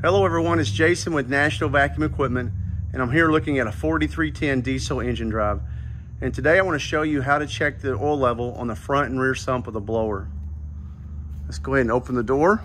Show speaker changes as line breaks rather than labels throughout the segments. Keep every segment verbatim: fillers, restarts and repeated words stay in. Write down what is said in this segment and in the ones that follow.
Hello everyone, it's Jason with National Vacuum Equipment, and I'm here looking at a forty-three ten diesel engine drive. And today I want to show you how to check the oil level on the front and rear sump of the blower. Let's go ahead and open the door.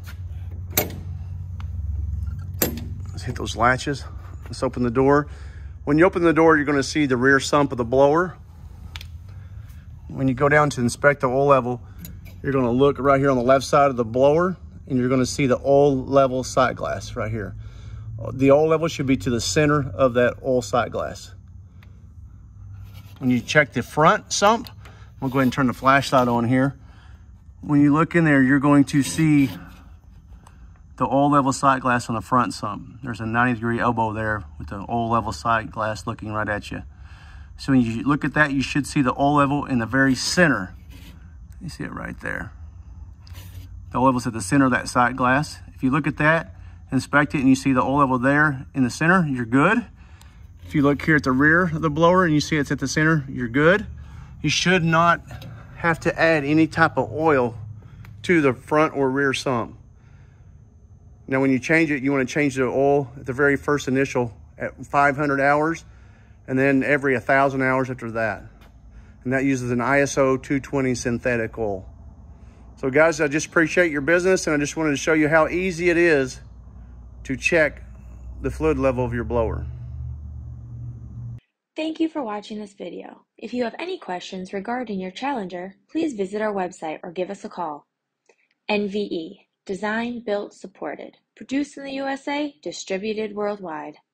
Let's hit those latches. Let's open the door. When you open the door, you're going to see the rear sump of the blower. When you go down to inspect the oil level, you're going to look right here on the left side of the blower, and you're going to see the oil level sight glass right here. The oil level should be to the center of that oil sight glass. When you check the front sump, we'll go ahead and turn the flashlight on here. When you look in there, you're going to see the oil level sight glass on the front sump. There's a ninety degree elbow there with the oil level sight glass looking right at you. So when you look at that, you should see the oil level in the very center. You see it right there. The oil level's at the center of that sight glass. If you look at that, inspect it, and you see the oil level there in the center, you're good. If you look here at the rear of the blower and you see it's at the center, you're good. You should not have to add any type of oil to the front or rear sump. Now when you change it, you want to change the oil at the very first initial at five hundred hours, and then every one thousand hours after that. And that uses an I S O two twenty synthetic oil. So guys, I just appreciate your business, and I just wanted to show you how easy it is to check the fluid level of your blower.
Thank you for watching this video. If you have any questions regarding your Challenger, please visit our website or give us a call. N V E, designed, built, supported. Produced in the U S A, distributed worldwide.